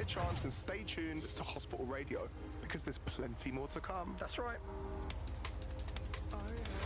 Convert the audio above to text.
chance and stay tuned to Hospital Radio, because there's plenty more to come. That's right. I